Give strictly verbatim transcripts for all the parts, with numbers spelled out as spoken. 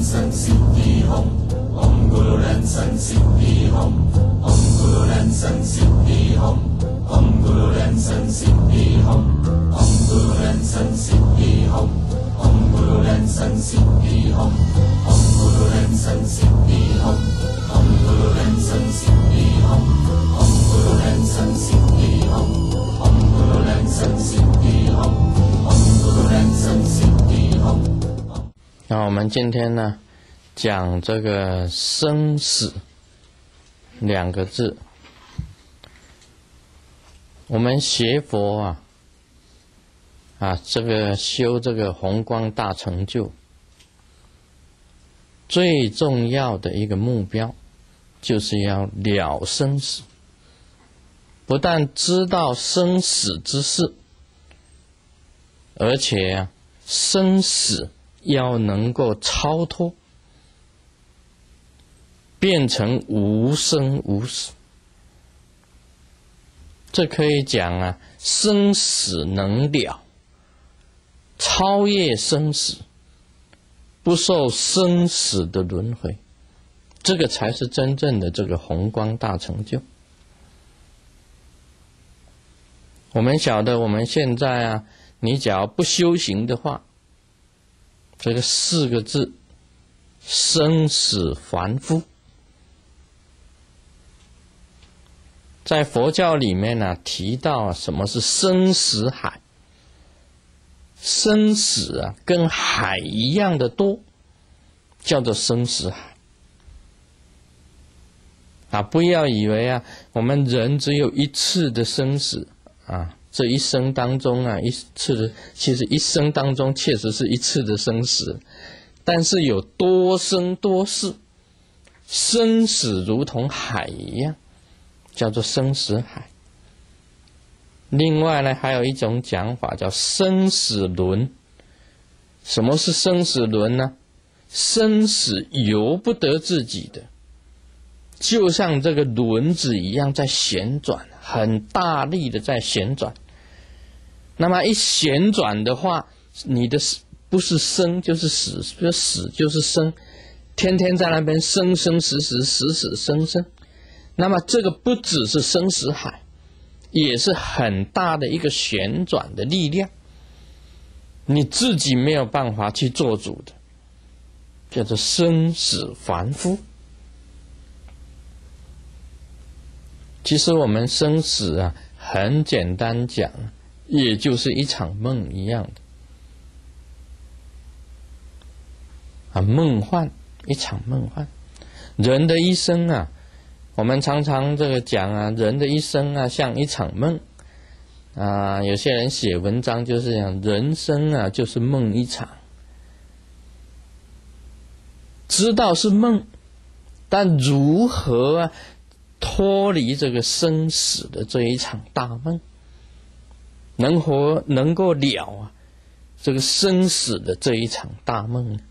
San Siddhi Hum Om Guru Ren San Siddhi Hum Om Guru Ren San Siddhi Hum Om Guru Ren San Siddhi Hum Om Guru Ren San Siddhi Hum Om Guru Ren San Siddhi Hum Om Guru Ren San Siddhi Hum Om Guru Ren San Siddhi Hum Om Guru Ren San Siddhi Hum Om Guru Ren San Siddhi Hum Om Guru Ren San Siddhi Hum。 那我们今天呢，讲这个生死两个字。我们学佛啊，啊，这个修这个宏光大成就，最重要的一个目标，就是要了生死。不但知道生死之事，而且啊，生死要能够超脱，变成无生无死。这可以讲啊，生死能了，超越生死，不受生死的轮回，这个才是真正的这个宏光大成就。我们晓得，我们现在啊，你只要不修行的话，这个四个字，生死凡夫，在佛教里面呢、啊、提到什么是生死海，生死啊跟海一样的多，叫做生死海。啊，不要以为啊，我们人只有一次的生死啊，这一生当中啊，一次的，其实一生当中确实是一次的生死，但是有多生多世，生死如同海一样，叫做生死海。另外呢，还有一种讲法叫生死轮。什么是生死轮呢？生死由不得自己的，就像这个轮子一样在旋转，很大力的在旋转。那么一旋转的话，你的不是生就是死，不是死就是生，天天在那边生生死死，死死生生。那么这个不只是生死海，也是很大的一个旋转的力量，你自己没有办法去做主的，叫做生死凡夫。其实我们生死啊，很简单讲，也就是一场梦一样的啊，梦幻，一场梦幻。人的一生啊，我们常常这个讲啊，人的一生啊像一场梦啊，有些人写文章就是讲人生啊就是梦一场，知道是梦，但如何啊脱离这个生死的这一场大梦，能活能够了啊这个生死的这一场大梦呢？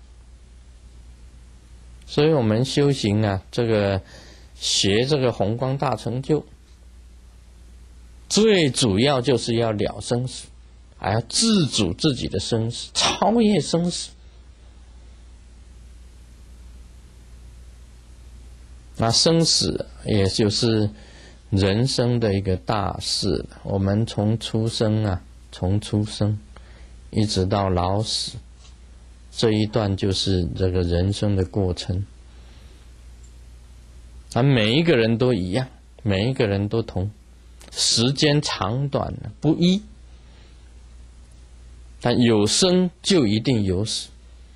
所以我们修行啊，这个学这个宏光大成就，最主要就是要了生死，还要自主自己的生死，超越生死。那生死也就是人生的一个大事，我们从出生啊，从出生一直到老死，这一段就是这个人生的过程。啊，每一个人都一样，每一个人都同，时间长短不一，但有生就一定有死。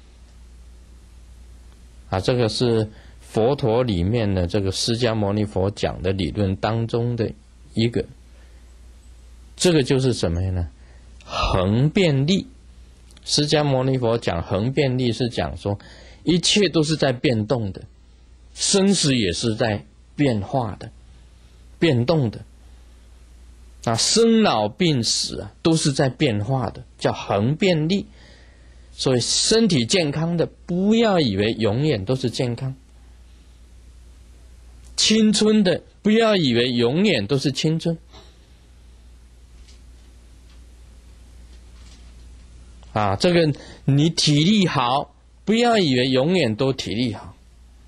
啊，这个是佛陀里面的这个释迦牟尼佛讲的理论当中的一个，这个就是什么呢？恒变力。释迦牟尼佛讲恒变力是讲说，一切都是在变动的，生死也是在变化的、变动的。啊，生老病死啊，都是在变化的，叫恒变力。所以身体健康的，不要以为永远都是健康。青春的，不要以为永远都是青春。啊，这个你体力好， 不要以为永远都体力好，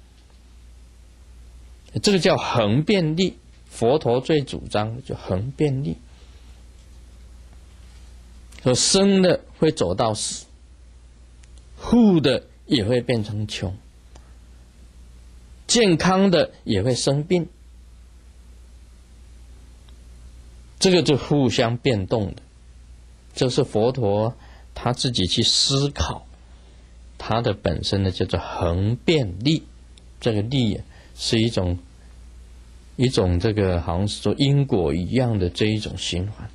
这个叫恒遍力。佛陀最主张的就恒遍力。说生的会走到死，富的也会变成穷，健康的也会生病，这个就互相变动的。这是佛陀他自己去思考，他的本身呢叫做恒遍力。这个力是一种一种这个好像是说因果一样的这一种循环。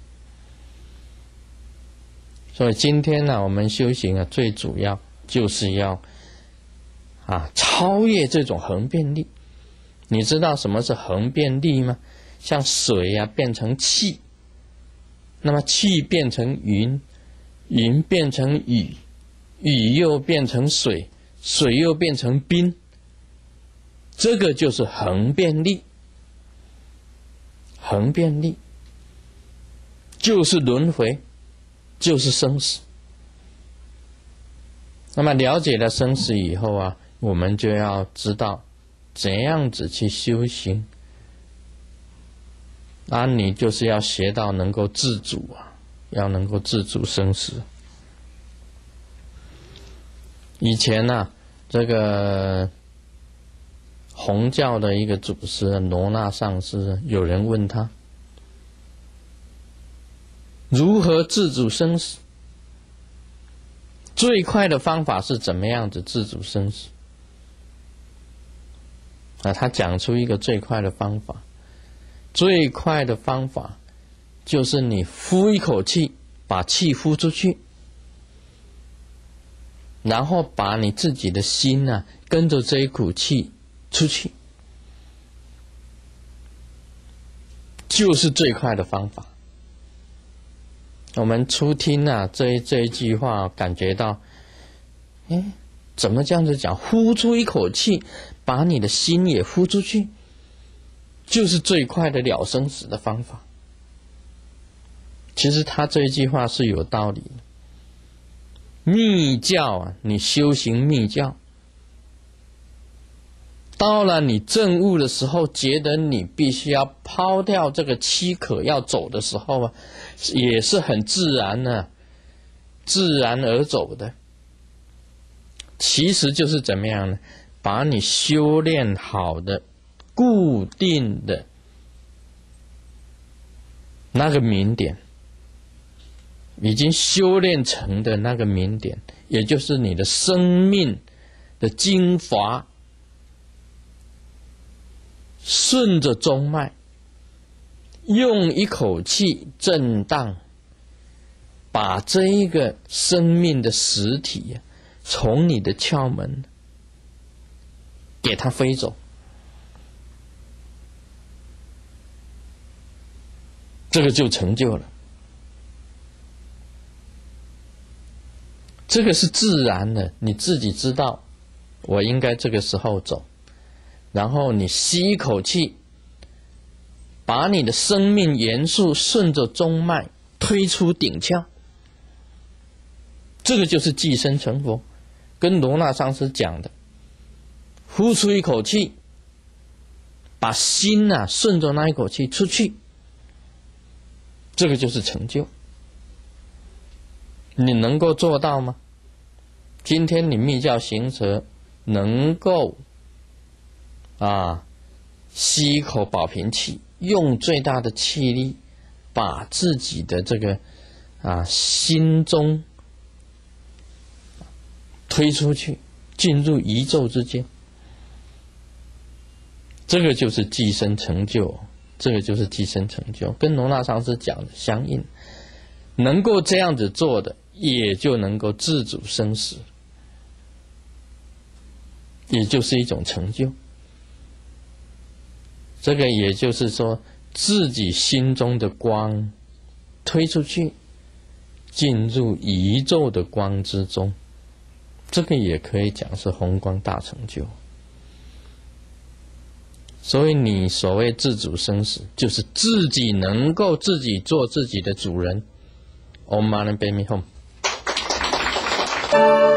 所以今天呢、啊，我们修行啊，最主要就是要啊超越这种恒遍力。你知道什么是恒遍力吗？像水啊变成气，那么气变成云，云变成雨，雨又变成水，水又变成冰，这个就是恒遍力。恒遍力就是轮回，就是生死。那么了解了生死以后啊，我们就要知道怎样子去修行。那你就是要学到能够自主啊，要能够自主生死。以前呢、啊，这个弘教的一个祖师罗那上师，有人问他如何自主生死，最快的方法是怎么样子自主生死啊？他讲出一个最快的方法，最快的方法就是你呼一口气，把气呼出去，然后把你自己的心啊跟着这一口气出去，就是最快的方法。我们初听啊这这一句话，感觉到，哎，怎么这样子讲？呼出一口气，把你的心也呼出去，就是最快的了生死的方法。其实他这一句话是有道理的。密教啊，你修行密教，到了你证悟的时候，觉得你必须要抛掉这个躯壳要走的时候啊，也是很自然的、啊，自然而走的。其实就是怎么样呢？把你修炼好的、固定的那个明点，已经修炼成的那个明点，也就是你的生命的精华，顺着中脉，用一口气震荡，把这一个生命的实体、啊、从你的窍门给它飞走，这个就成就了。这个是自然的，你自己知道我应该这个时候走，然后你吸一口气，把你的生命元素顺着中脉推出顶窍，这个就是寄生成佛。跟罗那上师讲的，呼出一口气，把心啊顺着那一口气出去，这个就是成就。你能够做到吗？今天你密教行者能够啊吸一口保平气，用最大的气力把自己的这个啊心中推出去，进入宇宙之间，这个就是寄生成就，这个就是寄生成就，跟罗那上师讲的相应。能够这样子做的，也就能够自主生死，也就是一种成就。这个也就是说，自己心中的光推出去，进入宇宙的光之中，这个也可以讲是宏光大成就。所以你所谓自主生死，就是自己能够自己做自己的主人。Om Mani Padme Hum。